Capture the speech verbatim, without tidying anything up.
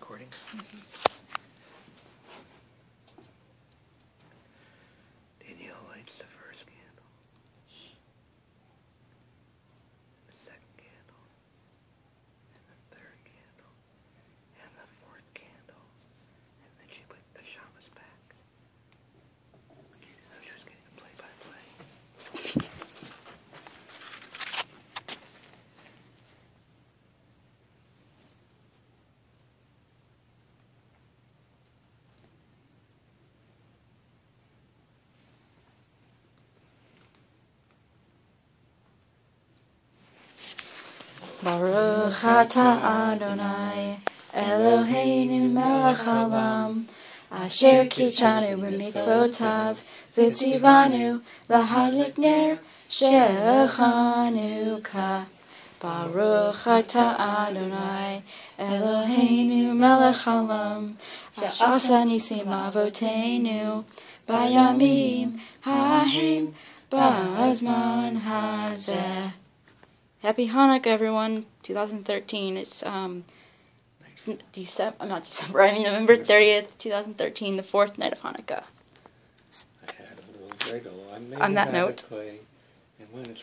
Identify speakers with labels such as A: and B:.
A: recording?
B: Mm-hmm.
A: Danielle lights the first candle, the second candle, and the third candle, and the fourth candle, and then she put the shamas back. I was just getting a play-by-play.
B: Baruch atah Adonai, Eloheinu melech haolam, asher kitanu b'mitzvotav, v'tzivanu lahadlik ner shel Hanukkah. Baruch atah Adonai, Eloheinu melech haolam, asher nisim lavoteinu, bayamim ha'hem ba'azman hazeh. Happy Hanukkah, everyone! twenty thirteen. It's um, December. I'm not December. I mean November thirtieth, twenty thirteen, the fourth night of Hanukkah.
A: I had a little wiggle. I made
B: On that
A: it out
B: note,
A: of clay, and when it's